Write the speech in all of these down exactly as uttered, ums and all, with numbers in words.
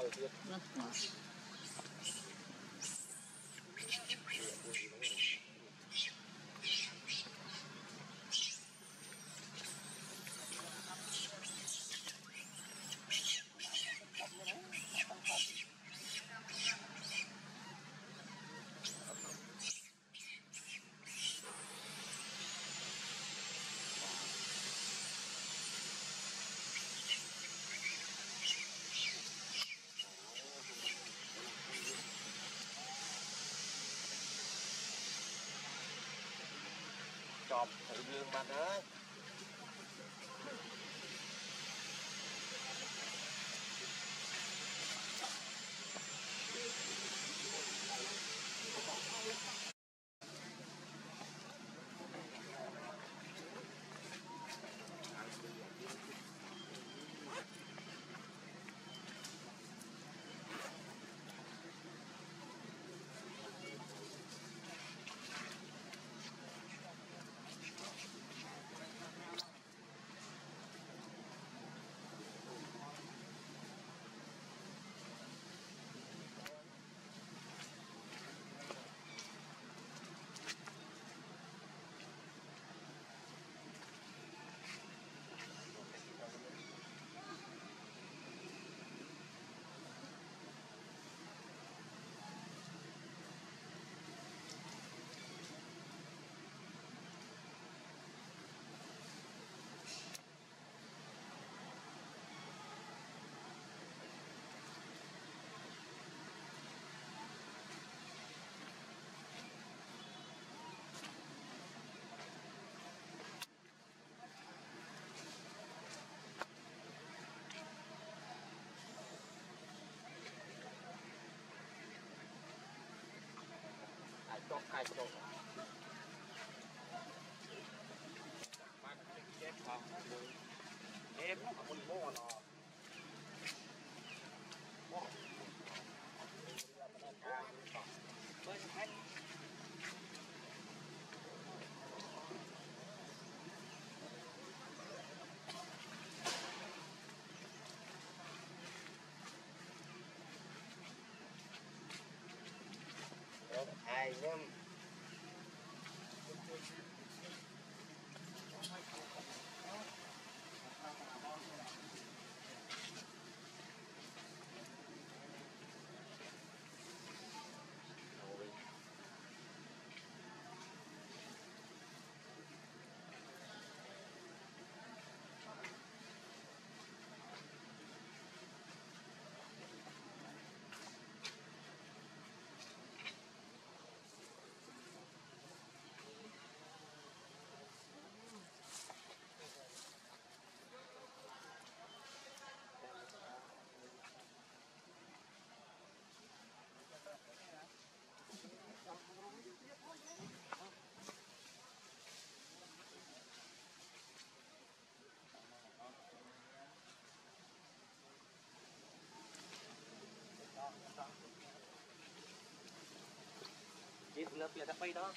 chọp tự nhiên mà ơi. Chọc hai chọc mang cái chết không em nó không muốn mua nó mua bên anh ai nhá chị lớp là thắp bay đó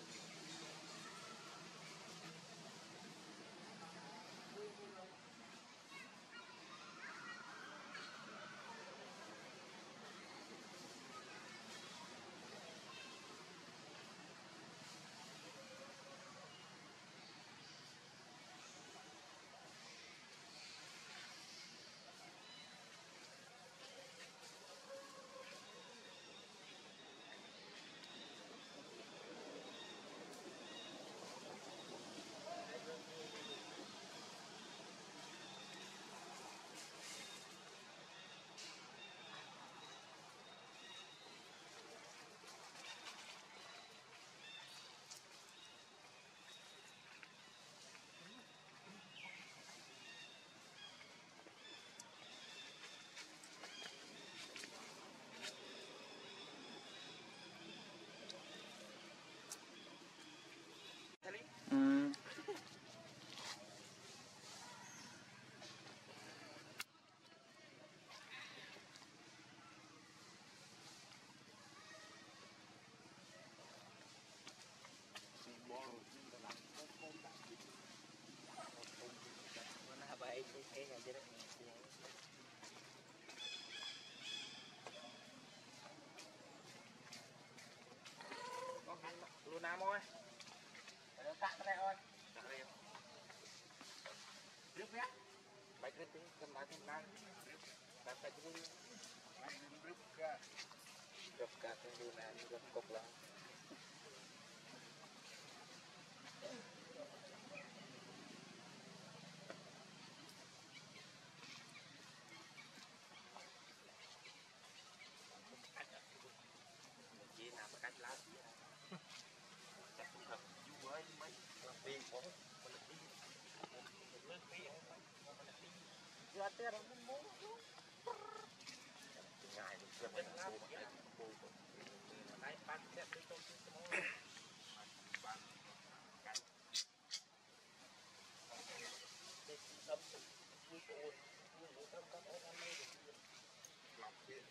ừ. cái tiếng cầm đá cầm đá đá cái tiếng này rướp cả rướp cả cái đường này rướp cục lắm chỉ nào mà cách lá chắc cũng thật vui với mấy làm tiền của mình đi mình lên tiền mình đi giờ tiền mình muốn ngày mình cần mình làm gì đó này bắt sẽ đi tôi tôi bắt cái để tâm vui vui vui tâm tâm ở đây được làm chuyện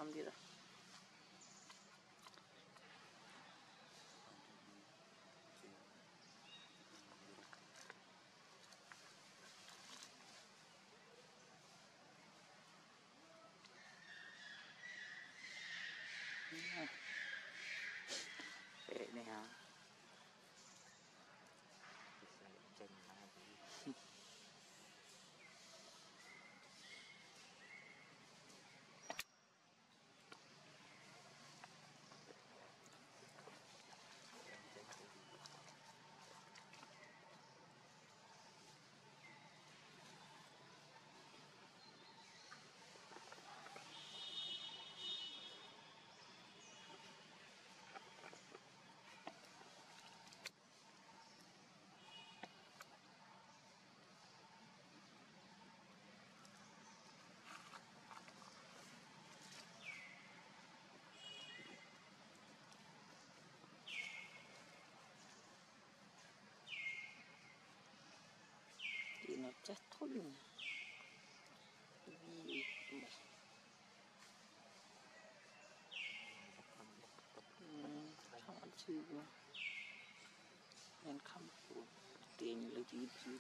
khăm đi rồi để này hả thì nó chết thôi vì không ăn chịu nên không tiền lấy gì gì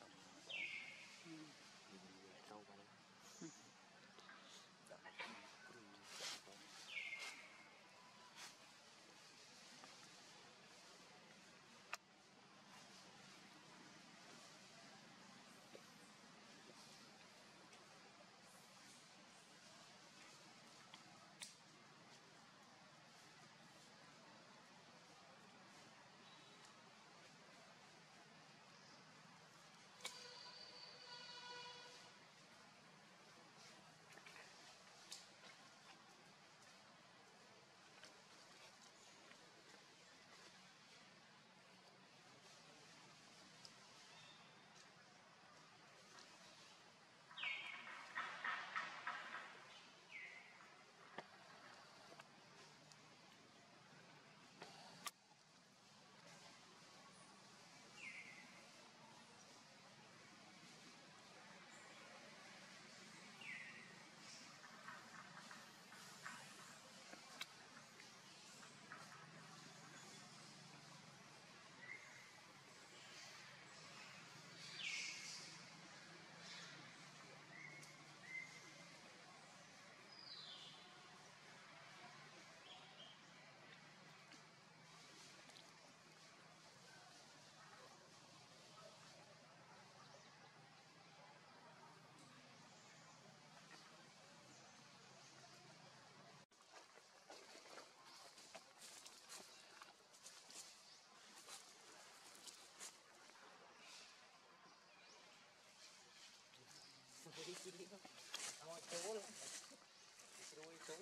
Thôi chú lắm. Chú chú.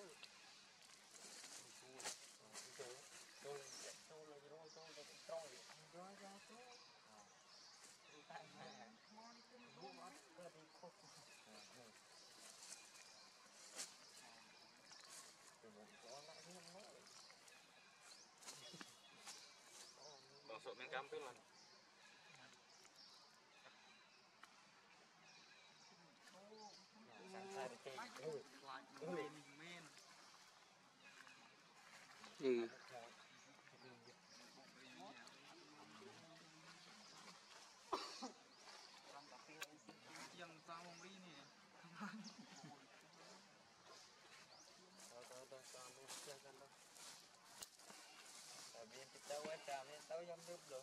Chú. Chú chú là chú chú là trôi. Rồi ra chú. Tại mà chú mất cơ đi khóc. Từ một chỗ lại không nói. Bang sok main kampung lah. gì yang sama ini tapi kita wajah ni tahu yang dulu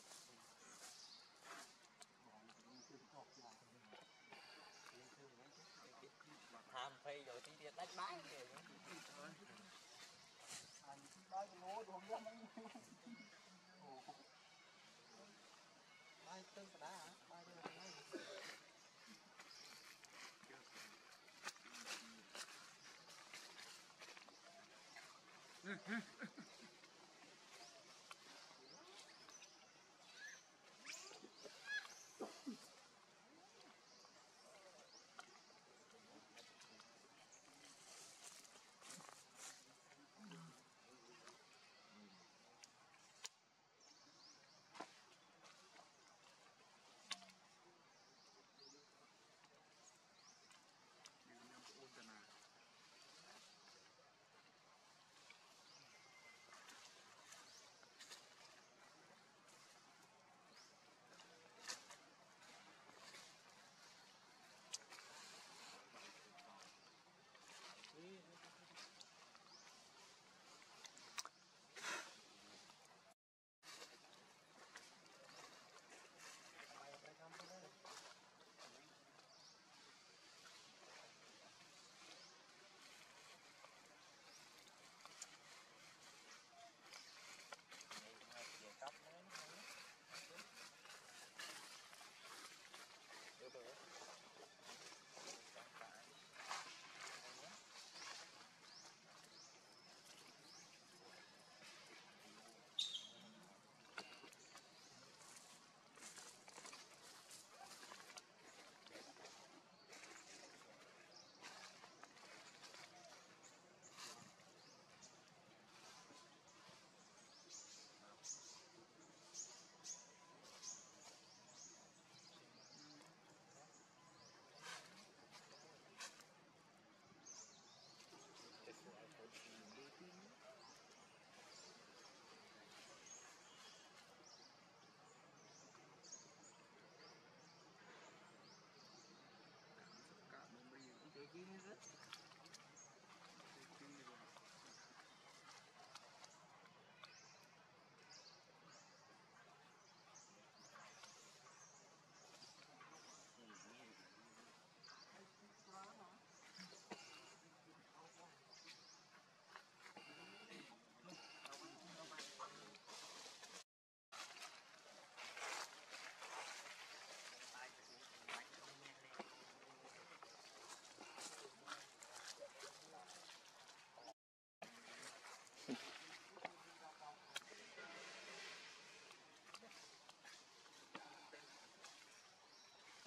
tham phi rồi thì đi đánh bán kìa bán lúa đồ không bán tương đá hả bán đưa Mm-hmm.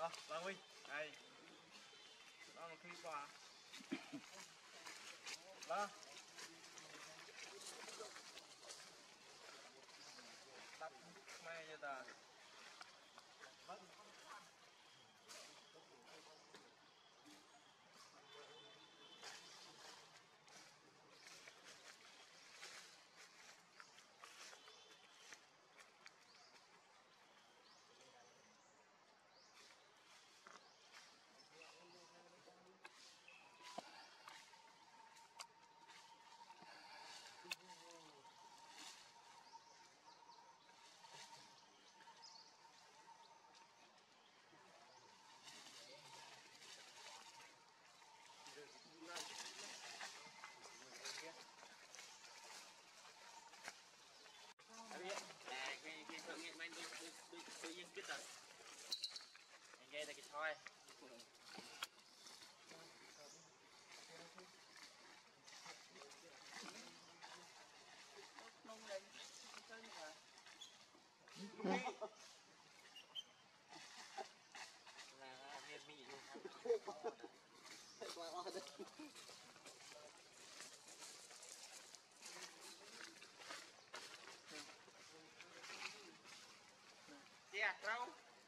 đó là Huy đây đó là clip qua đó đắp mai cho ta cái thợ nghiện mình tự nhiên kết rồi nghe là cái thôi nông lên chơi mà là miền Mỹ luôn dạ rau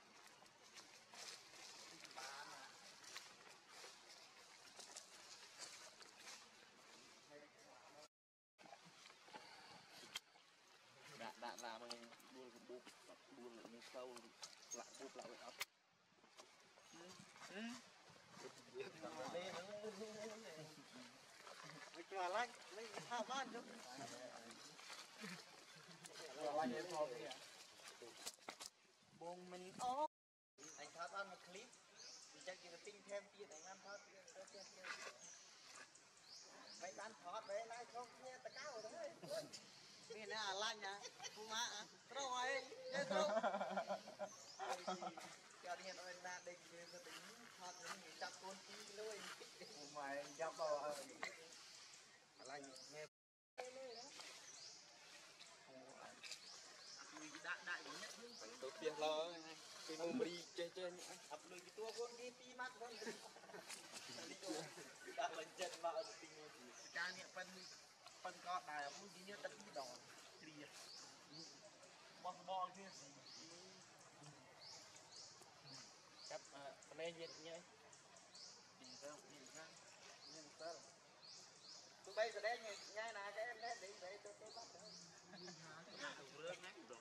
đã đã làm buôn buôn buôn lại như sâu lại bút lại ốc cái quả lạnh lấy thao ban chứ bông mình ốc anh thao ban một clip chắc chỉ là tinh thêm tiền anh ăn thao tiền mấy bán thọt đấy lại không nghe ta cao rồi đấyนี่นะอะไรนะกูมาตรงไอ้เนี่ยตรงเจ้าที่เห็นเป็นนาเด็กคือสติทอดนี่จับตัวตีเลยกูมาจับเอาอะไรเนี่ยลุยđã đại của nhất tổ tiên lo cái mồm đi chơi chơi ập lùi cái tua con đi pi mắt con đã lên chân vào tình caเนี่ยเป็นเป็นก็ได้มึงกินเนี่ยตะกี้ดอกเรียบอลบอลที่ครับเอ่อคะแนนเย็นไงดีเท่าดีนะเงินเท่าtôi bây giờ đây ngay là cái em đấy đi vậy tôi tôi bắt được rớt ngắt rồi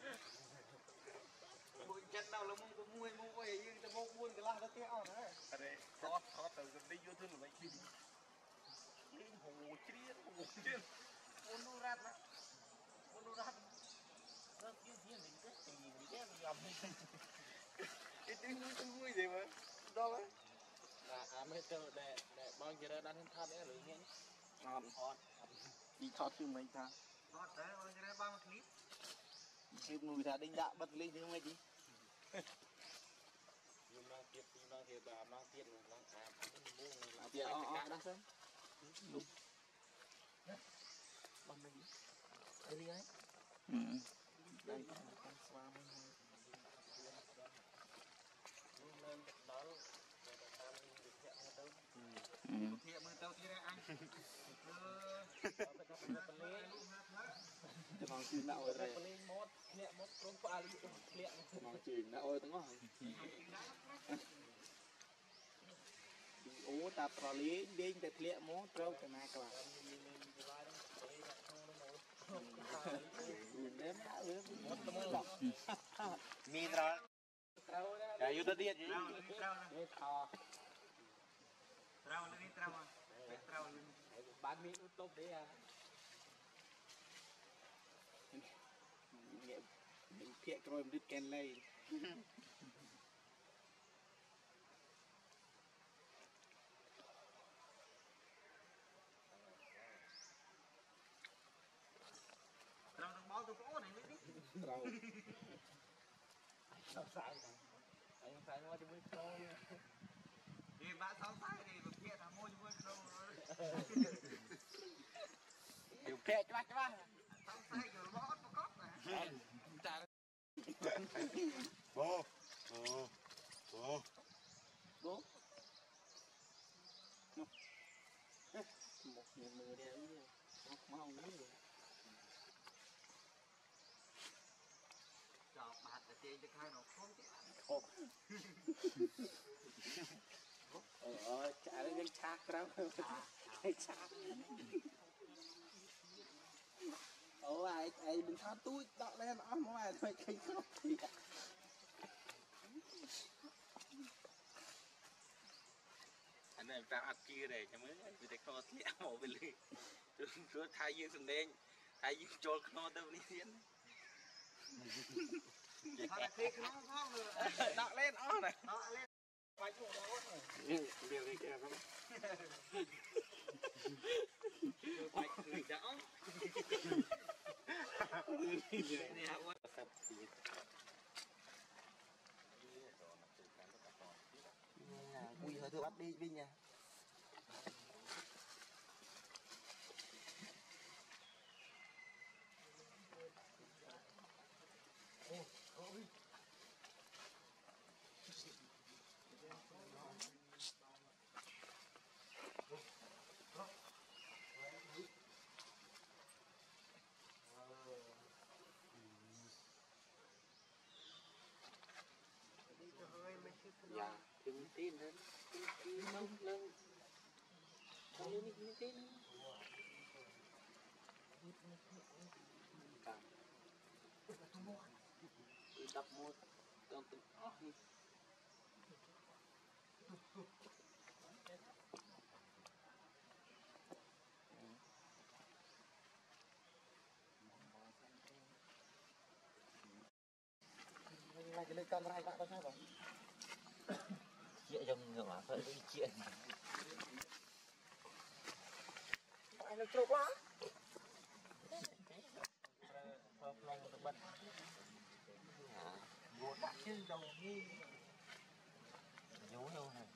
bụi chân nào là mua có mua mua có gì nhưng mua buôn cái la nó kéo nữa đây khó khó từ đi vô thương là vậy đi liên hồ chia hồ chia buôn đu rát đó buôn đu rát nó kia kia mình cái gì mình cái mình làm cái tiếng tiếng vui gì mà đâu ấy là à mấy tờ để để bao giờ ra đang tham đấy rồi nghe ngon ngon đi thọt chứ mấy ta thọt đấy rồi cái này bao clip chứ mùi ta đinh đạ bật lên chứ mấy gì nhưng mang tiết mang tiết bà mang tiết mang à mua mang tiết ở ở đó xem đúng bằng này đây đi ấy đây con xoa mới lên đó thiệp mà tao kia anh mong chuyện nào rồi đấy mốt nhẹ mốt không phải liệm mong chuyện nào rồi đúng không ố ta pro lý điên để liệm mốt trâu cái này cả đếm đã ướp mốt mốt lọc mi ra cái yêu tết gì trâu trâu lên đi trâu à trâu lên bán miếng tốt đấy à nghệ mình thiện rồi mình đứt ken lên trâu thằng bó tôi có này mới đi trâu sao sai này anh sai mua cho mới thôi thì bạn sao sai thì một kia là mua cho mới đâu điều kệ cho bác cho bác sao sai rồi bó nó cóp này bố bố bố mau đi chào bạn là chơi được hai nó không chứ ờ chả lấy cái chạc đâu cái chạc ồ ai ai đừng tháo túi đọ lên nó mà thôi cái không thì anh em ta ăn kia này cho mới vì thế không thể mổ về lì rồi thay dương sừng đen thay dương trôi nó đâu đi thiên đọ lên ó này đọ lên phải chuột đó điều đi kìa không phải cười đỏ Ui hơi thưa bắt đi Vinh nha. dạ đừng tin lên tin nông lên không lên đi tin cả cứ đập một trong từng óc đi Lại cái lên camera lại có sao không? Chuyện trong ngưỡng là phải đi chuyện. Anh nó trâu quá. Vô đặt chứ đâu như vô đâu này.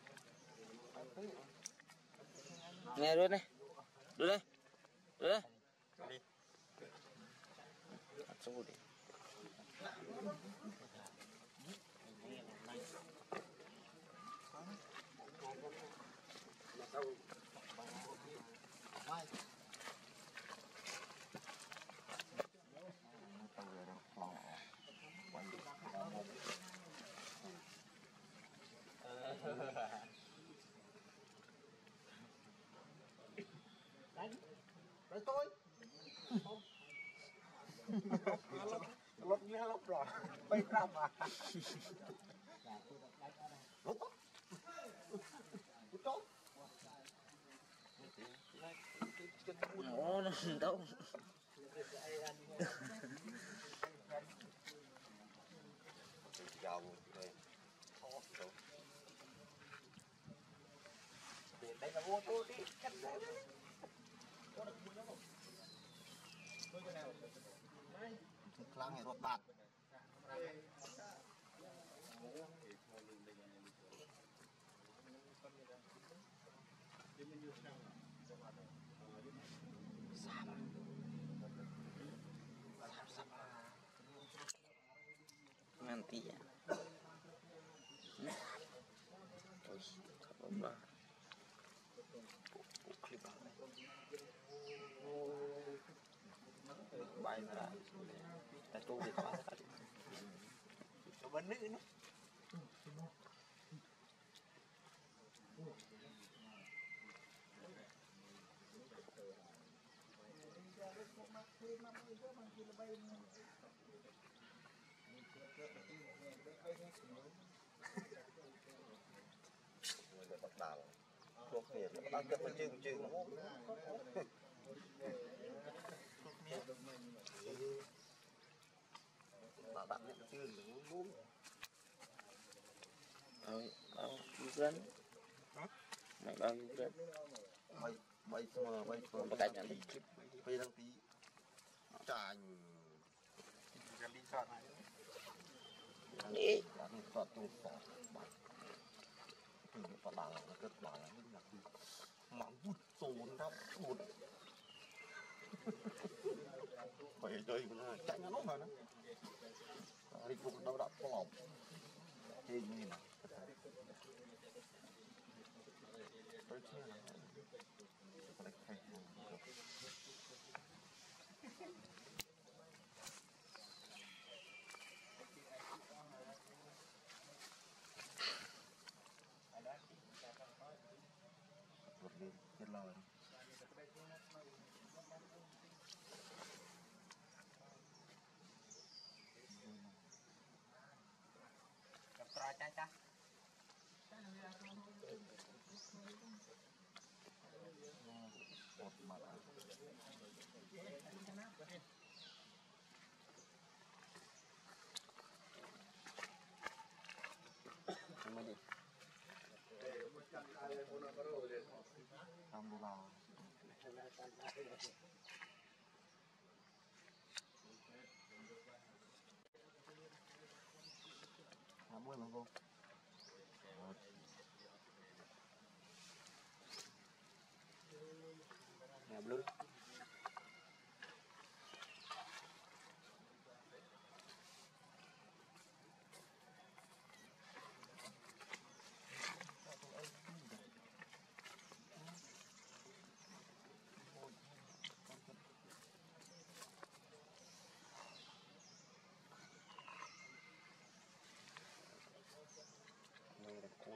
nghe luôn này đưa đây đưa đây Đi. xuống đi Đánh. Đánh tôi. Lột nghe lột rồi. Bay ra mà. Lột. Lột trốn. nó nó đâu Dầu đây. Đây là vô tôi đi. Cắt đấy. Lang này rột bạt. nanti ya terus apa Clip bay ra ta tu đi qua cho bên nữ nữa người bắt đầu thuộc miền nó đang cất bên chừng chừng nó bà bạn nhận chừng nó muốn bao bao dân mày bao nhiêu dân bay bay mà bay mà có cảnh nhận đi bay đăng tí tràn gần đi sọt đi bạn sọt tung sọt bạn từ nó bảo là cất bảo là mình là mà vút sồn ra sồn phải chơi nó chạy nó mà nó đi cuộc đâu đã bỏ chơi như nào tới chưa là phải một mặt mới đi làm đồ nào làm buổi mà cô nhà blue này là con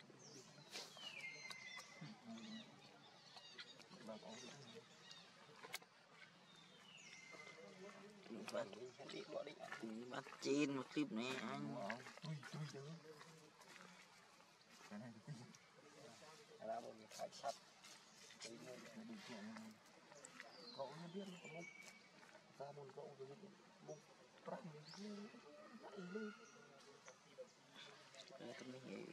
bắt bắt chín một clip này anh tui tui chứ cái này tui ra một cái khai sắt cái điều kiện cậu nó biết nó có mông ra môn cậu rồi biết mông răng lên dậy lên cái tôi mới hiểu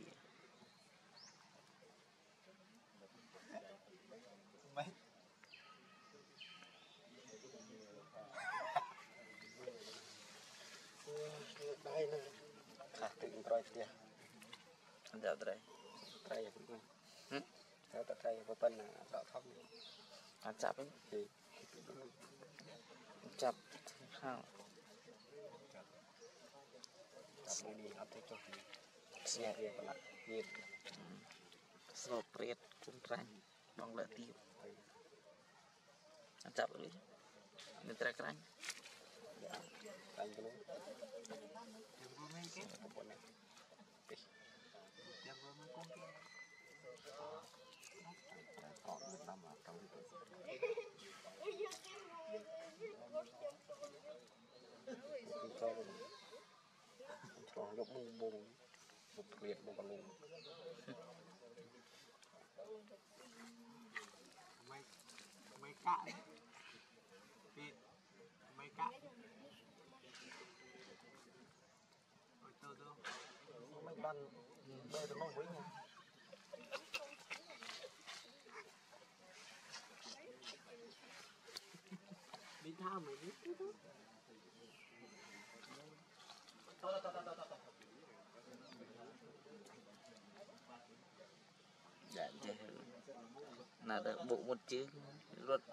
mày đây này à tự coi kìa anh chào đây trai vậy cũng theo ta trai có tên là đỏ thóc anh chập ấy thì chập sao tập đi học thấy cho xe về còn lại nhiệt sọp rệt cũng rành bằng lợi tiêu anh chập đi nên trek rành dạ anh cái họ được năm là trong cho cho gấp bung bung một liệt một con lùng mày mày cạn đi mày cạn rồi từ từ mấy lần bê tụi nó với nhau đi tha mày đi dạ chứ là được bộ một chữ luật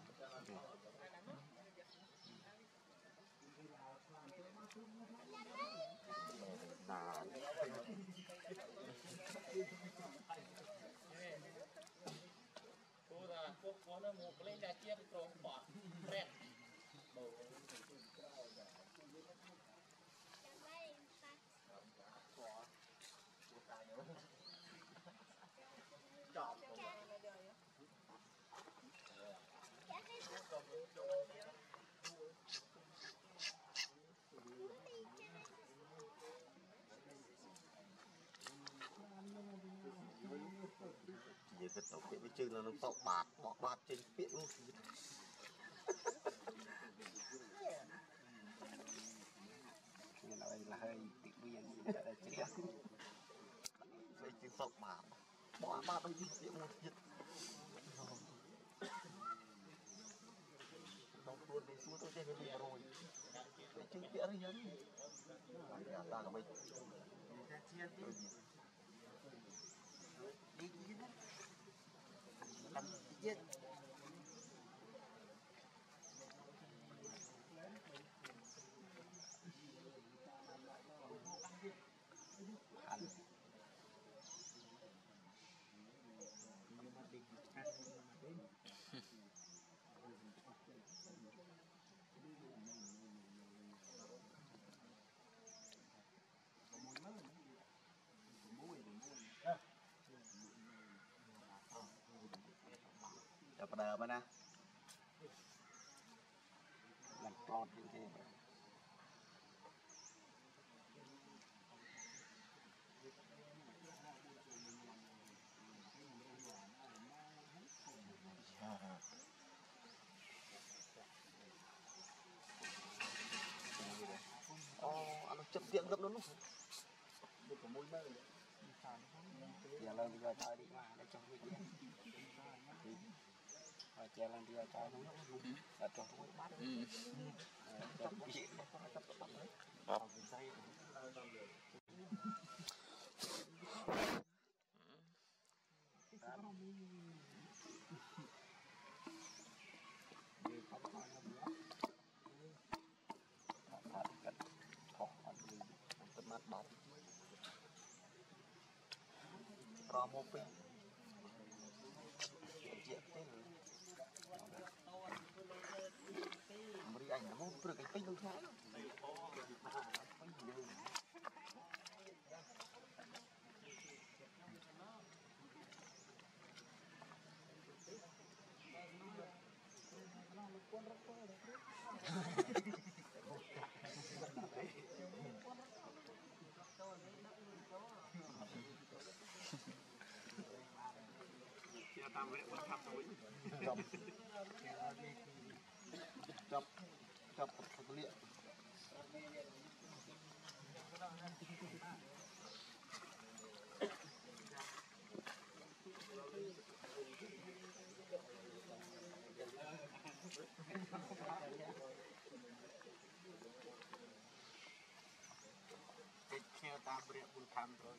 là về cái tàu cái chừng là nó tàu bạt bỏ bạt trên biển luôn nhưng mà đây là hơi tự nhiên là chết đây chừng tàu bạt bỏ bạt nó đi biển một nhiệt nó luôn đi xuống tôi trên cái rồi đây chừng biển đi nhấn nhà ta là mình đi đi đó làm gì chứ hành chào bà đờ nè làm tròn như thế tiệm gấp nó lúc được có môi nơi giờ lên bây giờ trời đi mà để cho cái gì và che lên bây giờ trời nó là cho nó bắt cho cái gì nó có chấp bắt đấy vào cái dây có một bên chuyện thế rồi mà đi ảnh nó một cái cái pin khác chọc chọc chọc thật liệu cái theo ta bịa buồn tham rồi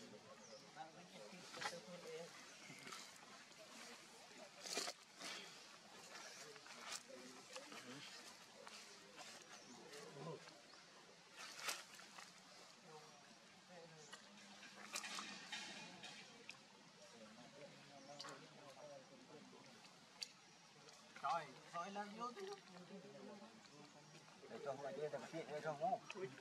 rồi rồi lên vô tí để cho mọi người tập tiện cho không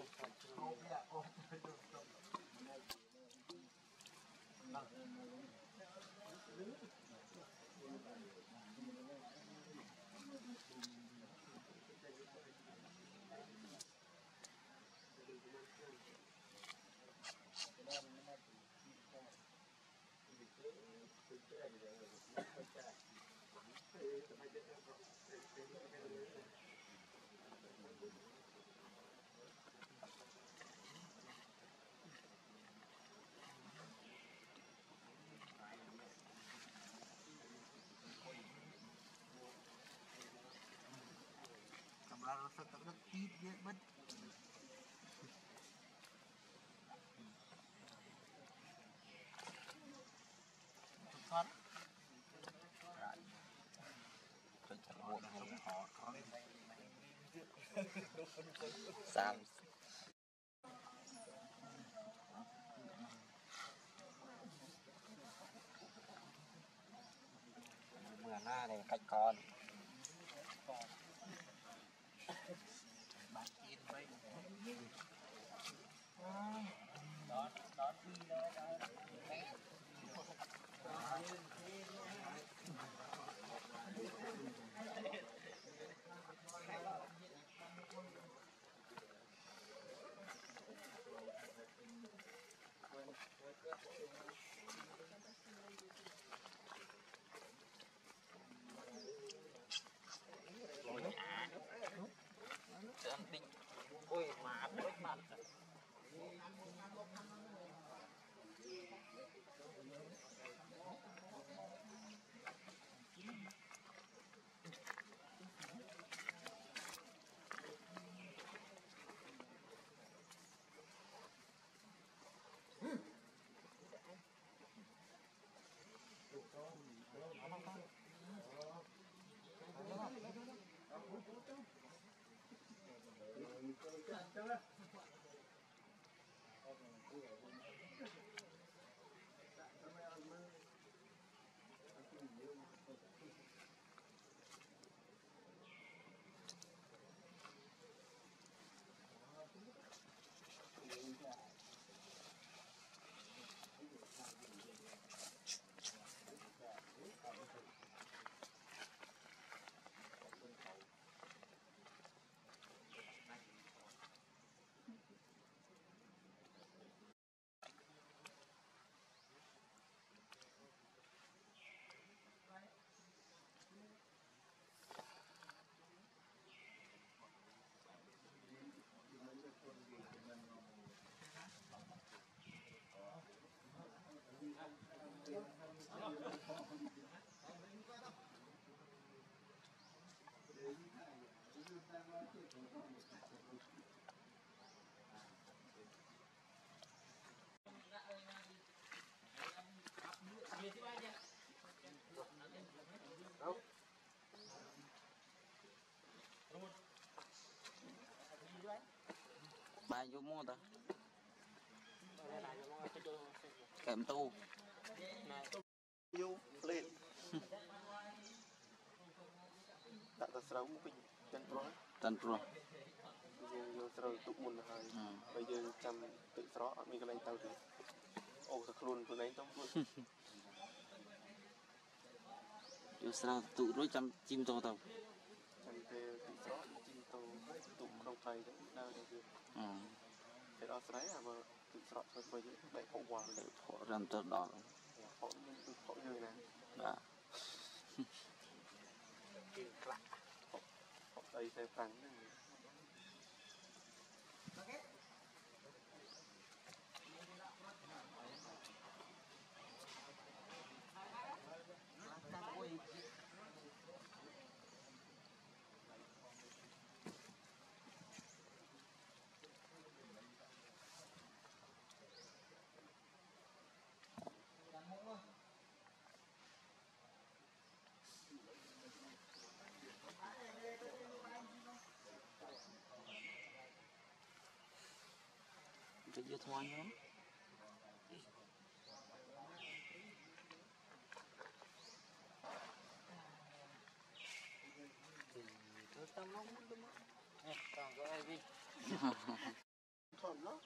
camera nó sẽ rất ít dễ mất thoát rồi chặt bộ nó họ có Sam mưa na này cách con bạn chín mấy đó đó đi đó ôi mà mặt bài vô mua ta kèm tu vô lên đặt tờ sấu một cái chân pro tần pro dương vô sấu tụ mùn hơi bây giờ chăm tự sấu mình cái này tao thì ô thật luôn từ nãy tao luôn vô sao tụ đối chăm chim to tàu chăm về tự sấu chim tàu tụ không tay đấy đau được cái đó sấy à mà tự sấu thôi bây giờ lại hậu quả để họ làm tờ đỏ họ họ như này đã họ đây sẽ phẳng cái vô thoa nhóm tôi tao mong muốn đúng không còn có ai đi thầm lắm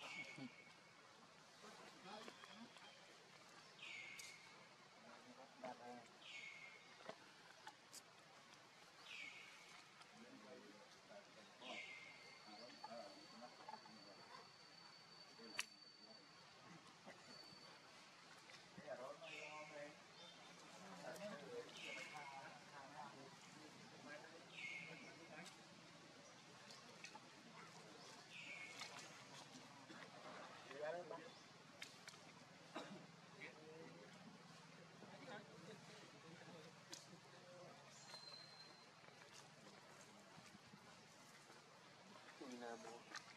Nam Mô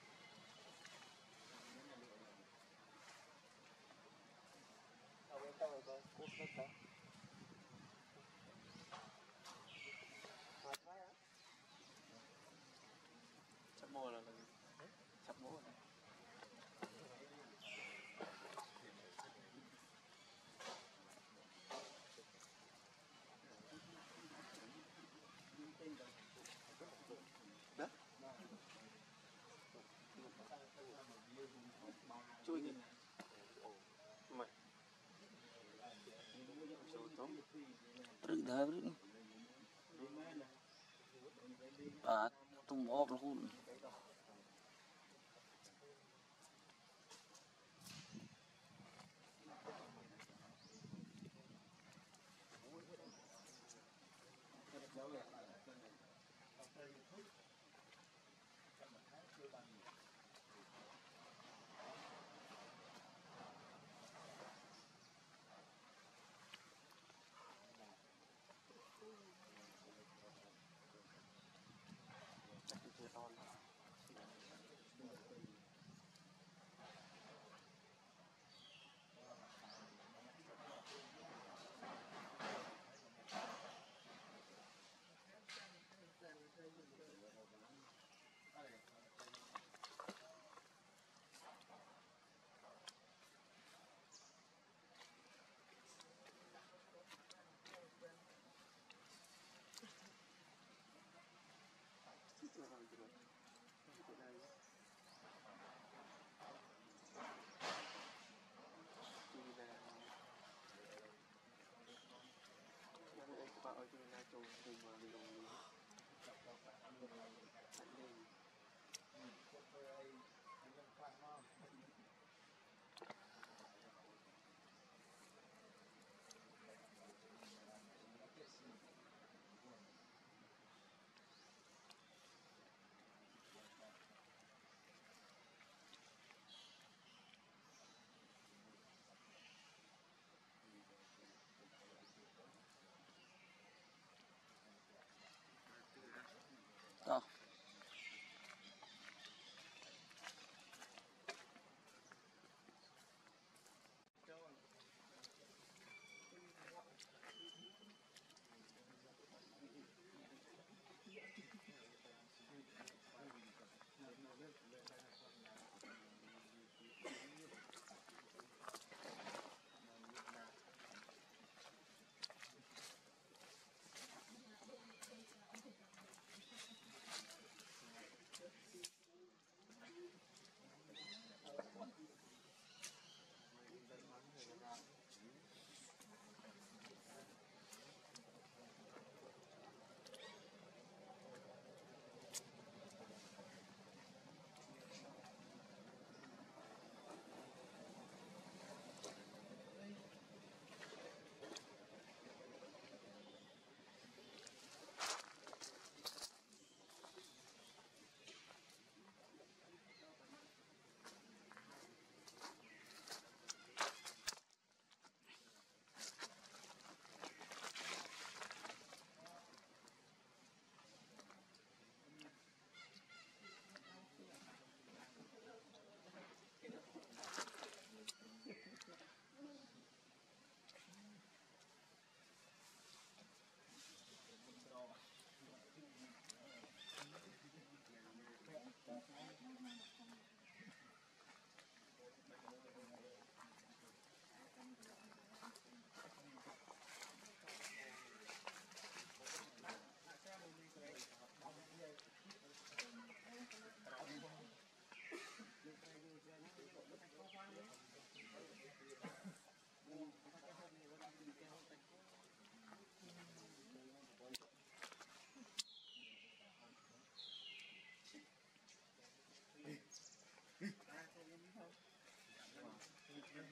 sắp mua là sắp mua rồi đó chui kìa mày chui tốt rực đời rực à tung ốp luôn Bạn ơi, chúng ta trồng rừng mà mình đồng ý. Hãy lên. đó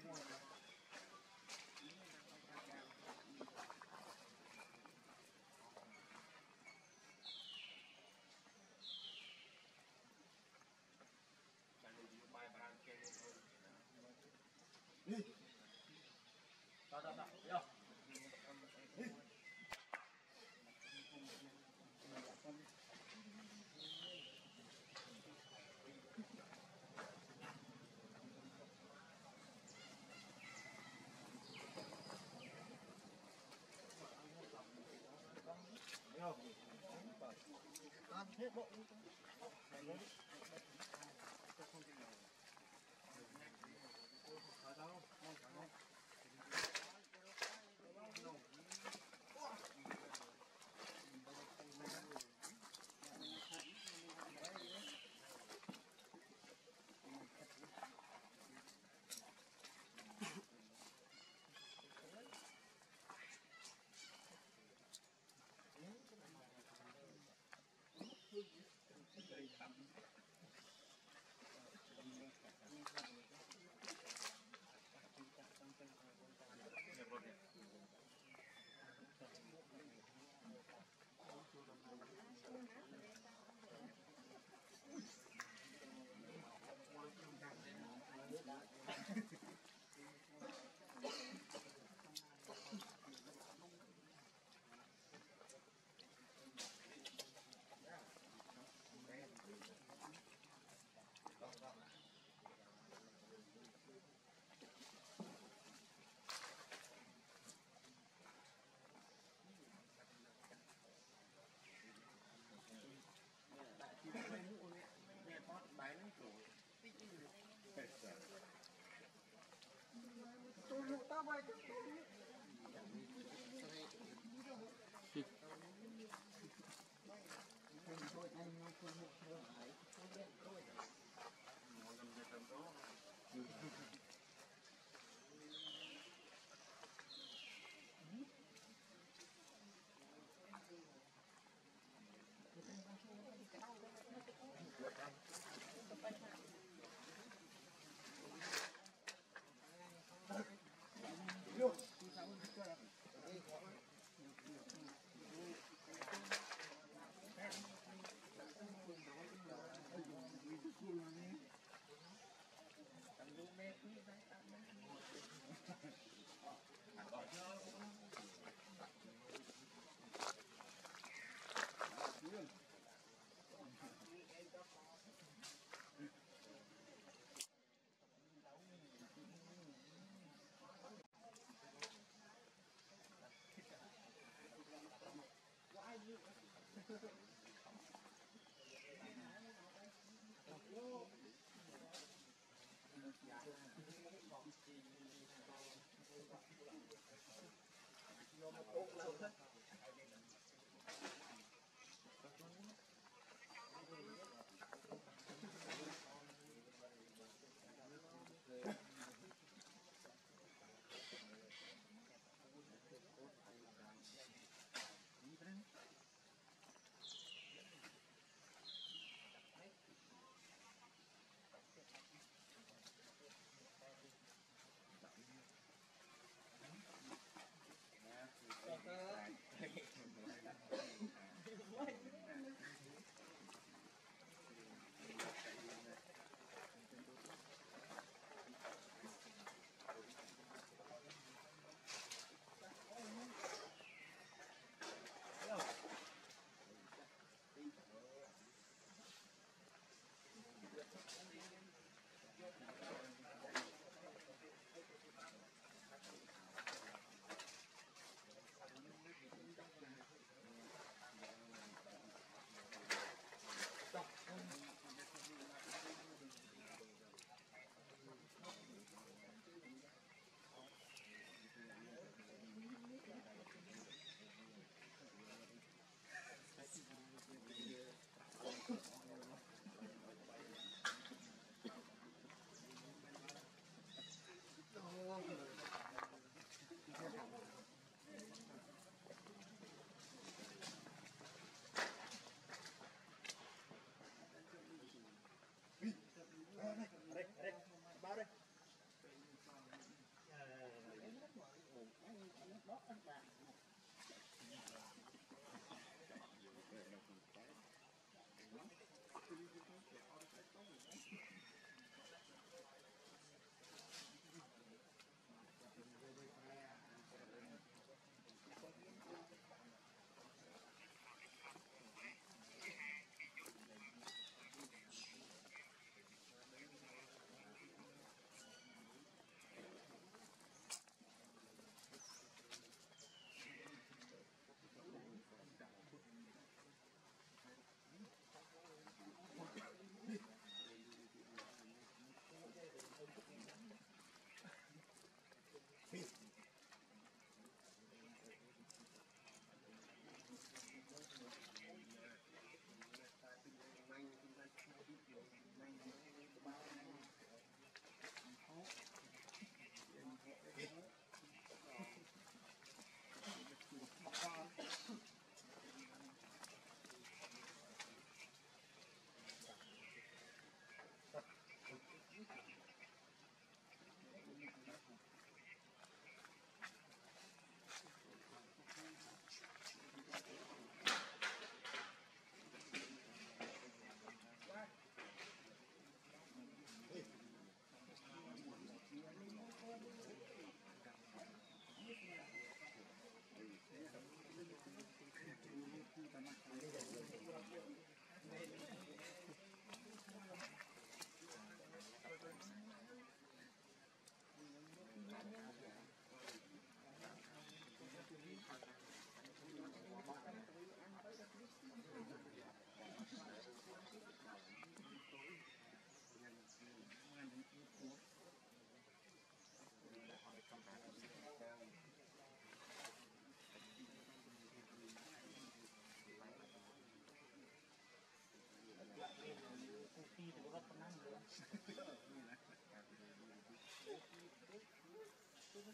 Hãy subscribe cho kênh Ghiền Mì Gõ để không bỏ lỡ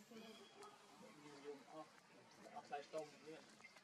ใส่ต้มเนี่ย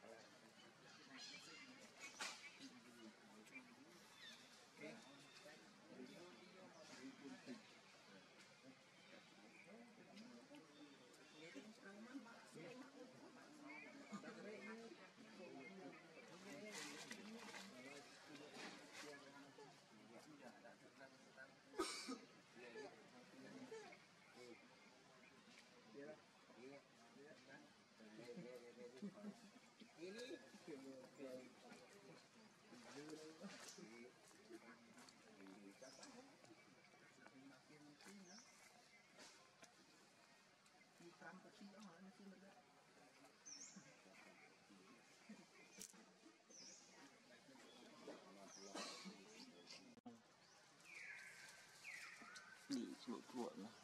đi chuột chuột mà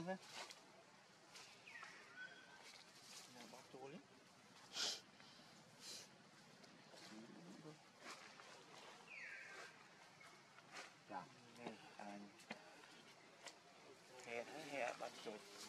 luôn ha bắt trôi đấy anh hè hè bắt trôi